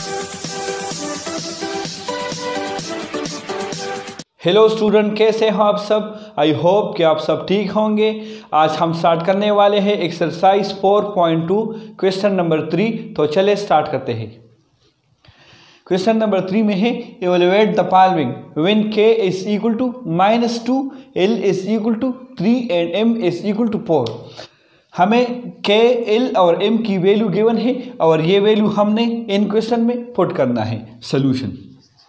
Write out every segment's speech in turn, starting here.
Hello student, कैसे हो आप सब। आई होप कि आप सब ठीक होंगे। आज हम स्टार्ट करने वाले हैं एक्सरसाइज 4.2 क्वेश्चन नंबर 3। तो चले स्टार्ट करते हैं। क्वेश्चन नंबर 3 में है evaluate the following when k is equal to -2, l is equal to 3 and m is equal to 4। हमें k, l और m की वैल्यू गिवन है और ये वैल्यू हमने इन क्वेश्चन में पुट करना है। Solution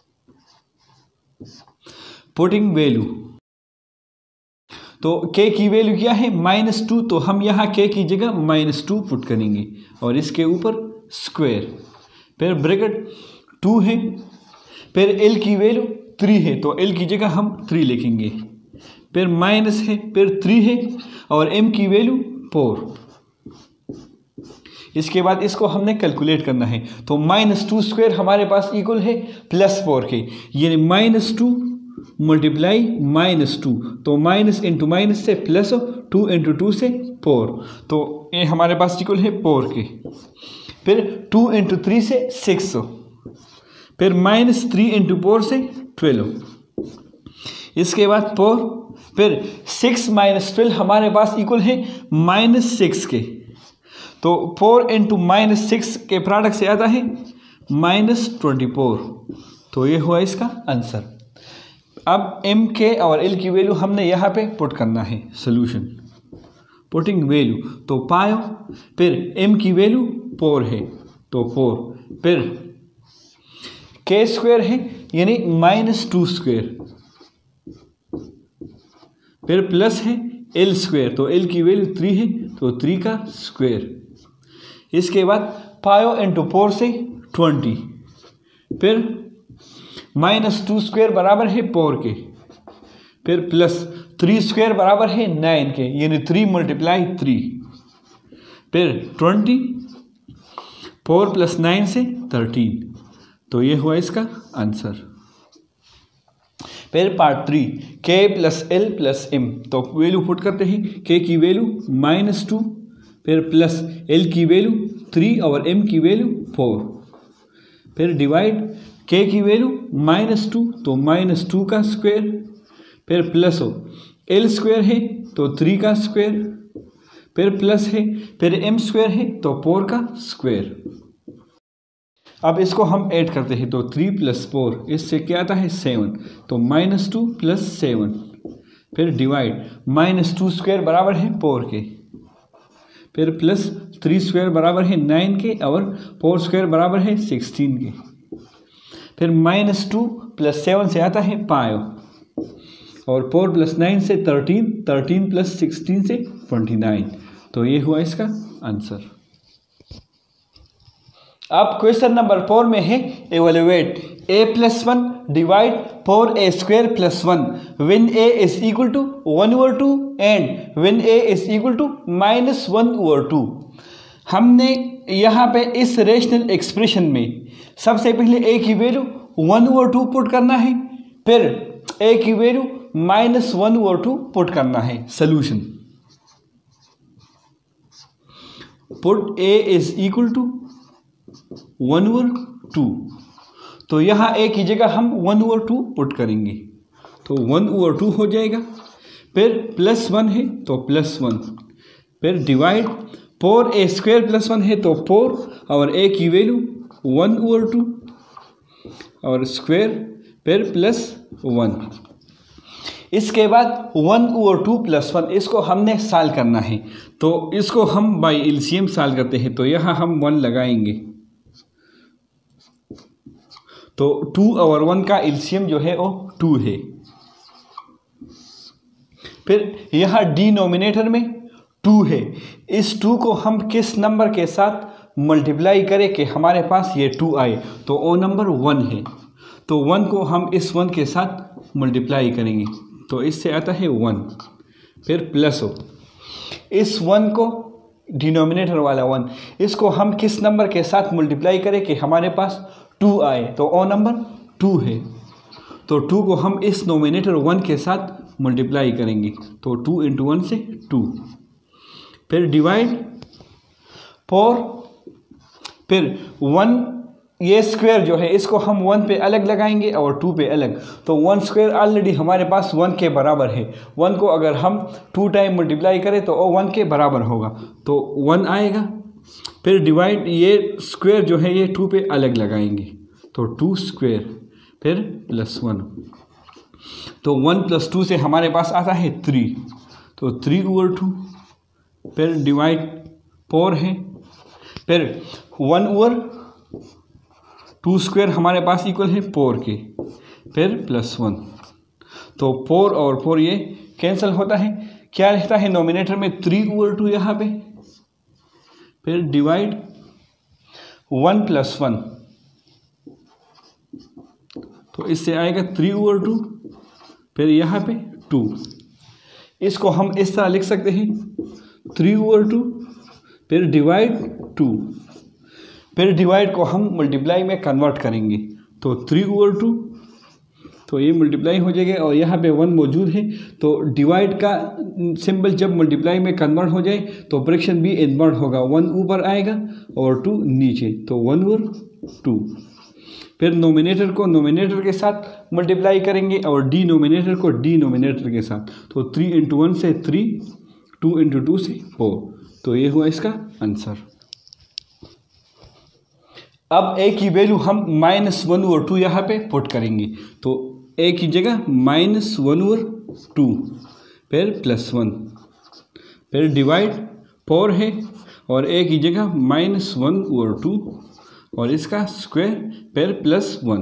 putting value. तो k की वैल्यू क्या है -2, तो हम यहाँ k की जगह -2 पुट करेंगे और इसके ऊपर स्क्वायर, फिर ब्रैकेट 2 है, फिर l की वैल्यू 3 है तो l की जगह हम 3 लिखेंगे, फिर माइनस है, फिर 3 है और m की वैल्यू 4। इसके बाद इसको हमने कैलकुलेट करना है। तो -2 स्क्वायर हमारे पास इक्वल है +4 के, यानी -2 मल्टीप्लाई -2, तो माइनस इंटू माइनस से प्लस, 2 इंटू 2 से 4, तो ये हमारे पास इक्वल है 4 के। फिर 2 इंटू 3 से 6, फिर -3 इंटू 4 से 12। इसके बाद 4, फिर 6 - 12 हमारे पास इक्वल है -6 के, तो 4 इंटू -6 के प्रोडक्ट से आता है -24। तो ये हुआ इसका आंसर। अब m k और l की वैल्यू हमने यहाँ पे पुट करना है। सोल्यूशन पुटिंग वैल्यू, तो पायो, फिर m की वैल्यू 4 है तो 4, फिर k स्क्वायर है यानी -2 स्क्वायर, फिर प्लस है l स्क्वायर, तो l की वैल्यू 3 है तो 3 का स्क्वायर। इसके बाद पायो इंटू 4 से 20, फिर -2 स्क्वायर बराबर है 4 के, फिर प्लस 3 स्क्वायर बराबर है 9 के, यानी 3 × 3, फिर 20, 4 + 9 से 13। तो ये हुआ इसका आंसर। फिर पार्ट 3 k + l + m, तो वैल्यू पुट करते हैं। k की वैल्यू -2, फिर प्लस l की वैल्यू 3 और m की वैल्यू 4, फिर डिवाइड k की वैल्यू -2, तो -2 का स्क्वायर, फिर प्लस हो l स्क्वायर है तो 3 का स्क्वायर, फिर प्लस है, फिर m स्क्वायर है तो 4 का स्क्वायर। अब इसको हम ऐड करते हैं, तो 3 + 4 इससे क्या आता है 7, तो -2 + 7, फिर डिवाइड -2 स्क्वायर बराबर है 4 के, फिर प्लस 3 स्क्वायर बराबर है 9 के और 4 स्क्वायर बराबर है 16 के, फिर -2 + 7 से आता है 5 और 4 + 9 से 13, 13 + 16 से 29। तो ये हुआ इसका आंसर। अब क्वेश्चन नंबर 4 में है evaluate a + 1 divide 4a² + 1 when a is equal to 1/2 and when a is equal to -1/2। हमने यहाँ पे इस रेशनल एक्सप्रेशन में सबसे पहले a की वैल्यू 1/2 पुट करना है, फिर a की वैल्यू -1/2 पुट करना है। Solution put a is equal to 1/2, तो यहाँ a की जगह हम 1/2 पुट करेंगे, तो 1/2 हो जाएगा, फिर +1 है तो +1, फिर डिवाइड 4a² + 1 है तो 4 और a की वैल्यू 1/2 और स्क्वायर, फिर +1। इसके बाद 1/2 + 1 इसको हमने सॉल्व करना है, तो इसको हम बाय एलसीएम सॉल्व करते हैं। तो यहाँ हम 1 लगाएंगे, तो 2 और 1 का एलसीएम जो है वो 2 है। फिर यहाँ डिनोमिनेटर में 2 है, इस 2 को हम किस नंबर के साथ मल्टीप्लाई करें कि हमारे पास ये 2 आए, तो वो नंबर 1 है, तो 1 को हम इस 1 के साथ मल्टीप्लाई करेंगे, तो इससे आता है 1, फिर प्लस हो इस 1 को, डिनोमिनेटर वाला 1, इसको हम किस नंबर के साथ मल्टीप्लाई करें कि हमारे पास 2 आए, तो वो नंबर 2 है, तो 2 को हम इस नोमिनेटर 1 के साथ मल्टीप्लाई करेंगे, तो 2 × 1 से 2, फिर डिवाइड 4, फिर 1 ये स्क्वायर जो है इसको हम 1 पे अलग लगाएंगे और 2 पे अलग, तो 1 स्क्वायर ऑलरेडी हमारे पास 1 के बराबर है। 1 को अगर हम 2 टाइम मल्टीप्लाई करें तो वो 1 के बराबर होगा, तो 1 आएगा। फिर डिवाइड, ये स्क्वायर जो है ये 2 पे अलग लगाएंगे, तो 2 स्क्वायर फिर प्लस 1, तो 1 + 2 से हमारे पास आता है 3, तो 3/2 फिर डिवाइड 4 है, फिर 1/2 स्क्वायर हमारे पास इक्वल है 4 के, फिर प्लस 1, तो 4 और 4 ये कैंसिल होता है, क्या रहता है नोमिनेटर में 3/2 यहाँ पे, फिर डिवाइड 1 + 1, तो इससे आएगा 3/2, फिर यहाँ पे 2, इसको हम इस तरह लिख सकते हैं 3/2 फिर डिवाइड 2, फिर डिवाइड को हम मल्टीप्लाई में कन्वर्ट करेंगे, तो 3/2, तो ये मल्टीप्लाई हो जाएगा और यहाँ पे 1 मौजूद है, तो डिवाइड का सिंबल जब मल्टीप्लाई में कन्वर्ट हो जाए तो फ्रैक्शन भी इनवर्ट होगा, 1 ऊपर आएगा और 2 नीचे, तो 1/2, फिर नोमिनेटर को नोमिनेटर के साथ मल्टीप्लाई करेंगे और डिनोमिनेटर को डिनोमिनेटर के साथ, तो 3 × 1 से 3, 2 × 2 से 4, तो ये हुआ इसका आंसर। अब a की वैल्यू हम -1/2 यहाँ पे पुट करेंगे, तो a की जगह -1/2 फिर +1, फिर डिवाइड 4 है और a की जगह -1/2 और इसका स्क्वायर फिर +1,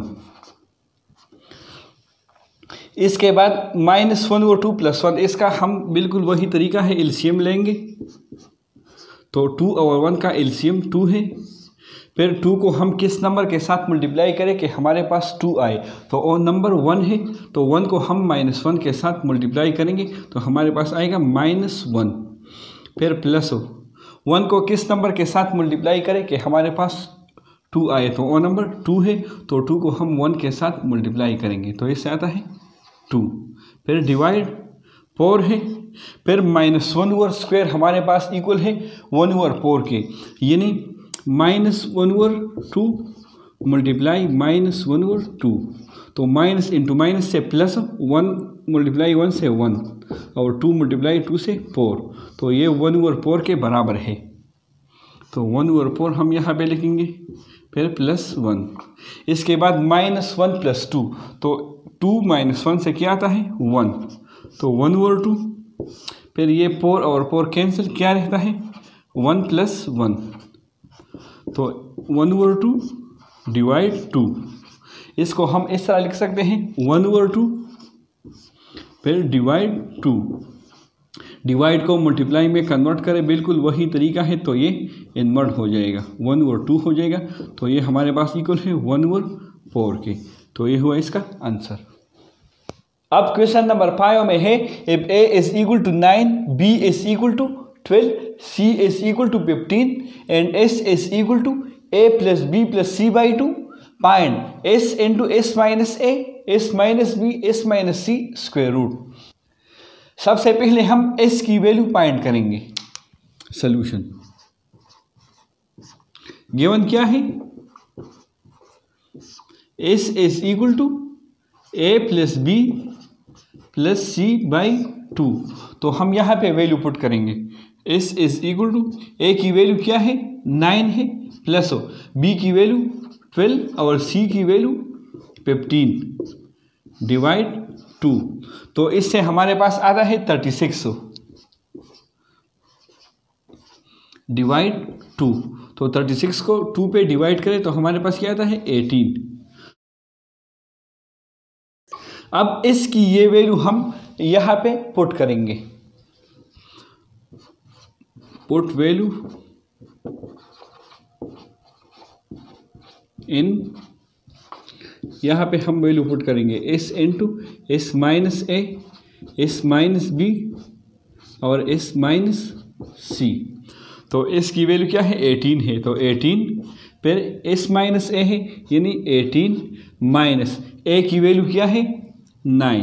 इसके बाद -1/2 + 1, इसका हम बिल्कुल वही तरीका है, एलसीएम लेंगे, तो 2 और 1 का एलसीएम 2 है, फिर 2 को हम किस नंबर के साथ मल्टीप्लाई करें कि हमारे पास 2 आए, तो वो नंबर 1 है, तो 1 को हम -1 के साथ मल्टीप्लाई करेंगे तो हमारे पास आएगा -1, फिर प्लस 1 को किस नंबर के साथ मल्टीप्लाई करें कि हमारे पास 2 आए, तो वो नंबर 2 है, तो 2 को हम 1 के साथ मल्टीप्लाई करेंगे, तो इससे आता है 2, फिर डिवाइड 4 है, फिर -1/2 हमारे पास इक्वल है 1/4 के, यानी -1/2 मल्टीप्लाई -1/2, तो माइनस इंटू माइनस से प्लस, 1 × 1 से 1 और 2 × 2 से 4, तो ये 1/4 के बराबर है, तो 1/4 हम यहाँ पे लिखेंगे, फिर +1, इसके बाद -1 + 2, तो 2 - 1 से क्या आता है 1, तो 1/2, फिर ये 4 और 4 कैंसिल, क्या रहता है 1 + 1, तो 1/2 डिवाइड 2, इसको हम इस तरह लिख सकते हैं 1/2 फिर डिवाइड 2, डिवाइड को मल्टीप्लाई में कन्वर्ट करें, बिल्कुल वही तरीका है, तो ये इन्वर्ट हो जाएगा, 1/2 हो जाएगा, तो ये हमारे पास इक्वल है 1/4 के, तो ये हुआ इसका आंसर। अब क्वेश्चन नंबर 5 में है, if a is equal to 9, b is equal to 12, c is equal to 15 and s is equal to a plus b plus c by 2, find s into s minus a, s minus b, s minus c square root. सबसे पहले हम s की value find करेंगे। Solution given क्या है, s is equal to a plus b plus c by 2, तो हम यहाँ पे वैल्यू पुट करेंगे, s is equal to a की वैल्यू क्या है 9 है, प्लस b की वैल्यू 12 और c की वैल्यू 15 डिवाइड 2, तो इससे हमारे पास आता है 36 डिवाइड 2, तो 36 को 2 पे डिवाइड करें तो हमारे पास क्या आता है 18। अब इसकी ये वैल्यू हम यहाँ पे पुट करेंगे, पुट वैल्यू इन, यहाँ पे हम वैल्यू पुट करेंगे s into s minus a, s minus b और s माइनस सी, तो s की वैल्यू क्या है 18 है, तो 18 फिर s माइनस ए है यानी 18 माइनस a की वैल्यू क्या है 9,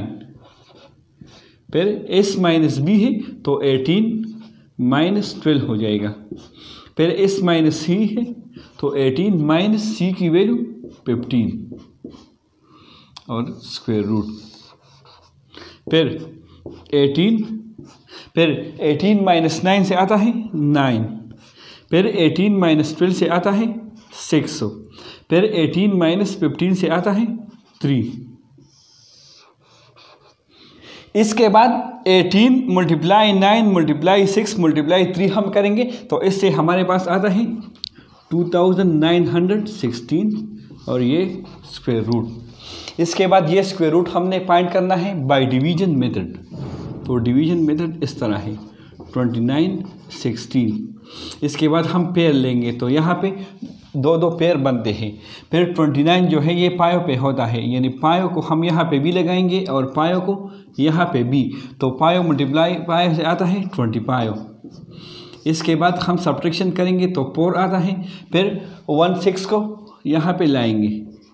फिर s माइनस बी है तो 18 माइनस 12 हो जाएगा, फिर इस माइनस सी है तो 18 माइनस सी की वैल्यू 15 और स्क्वायर रूट। फिर 18 माइनस 9 से आता है 9, फिर 18 माइनस 12 से आता है 6, फिर 18 माइनस 15 से आता है 3। इसके बाद 18 × 9 × 6 × 3 हम करेंगे तो इससे हमारे पास आता है 2916 और ये स्क्वायर रूट। इसके बाद ये स्क्वायर रूट हमने फाइंड करना है बाय डिवीजन मेथड। तो डिवीजन मेथड इस तरह है 2916। इसके बाद हम पेयर लेंगे तो यहाँ पे दो पेयर बनते हैं। फिर 29 जो है ये पायों पे होता है, यानी पायों को हम यहाँ पे भी लगाएंगे और पायों को यहाँ पे भी, तो पायों मल्टीप्लाई पायों से आता है 20 पायों। इसके बाद हम सब्ट्रैक्शन करेंगे तो 4 आता है। फिर 16 को यहाँ पे लाएंगे।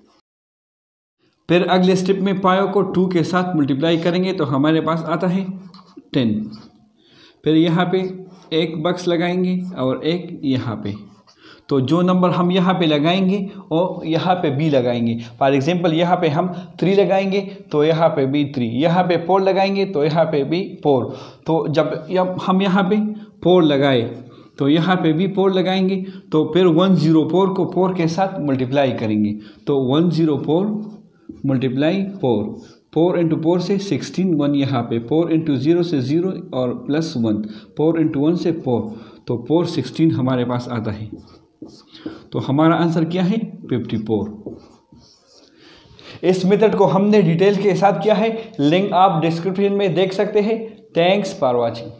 फिर अगले स्टेप में पायों को 2 के साथ मल्टीप्लाई करेंगे तो हमारे पास आता है 10। फिर यहाँ पे एक बक्स लगाएंगे और एक यहाँ पे, तो जो नंबर हम यहाँ पे लगाएंगे और यहाँ पे भी लगाएंगे। फॉर एग्जांपल यहाँ पे हम 3 लगाएंगे तो यहाँ पे भी 3, यहाँ पे 4 लगाएंगे तो यहाँ पे भी 4। तो जब हम यहाँ पे 4 लगाए तो यहाँ पे भी 4 लगाएंगे, तो फिर 104 को 4 के साथ मल्टीप्लाई करेंगे तो 104 मल्टीप्लाई 4 इंटू 4 से 16, 1 यहाँ पे, 4 इंटू 0 से 0 और प्लस 1, 4 इंटू 1 से 4, तो 416 हमारे पास आता है। तो हमारा आंसर क्या है 54। इस मेथड को हमने डिटेल के साथ किया है, लिंक आप डिस्क्रिप्शन में देख सकते हैं। Thanks for watching.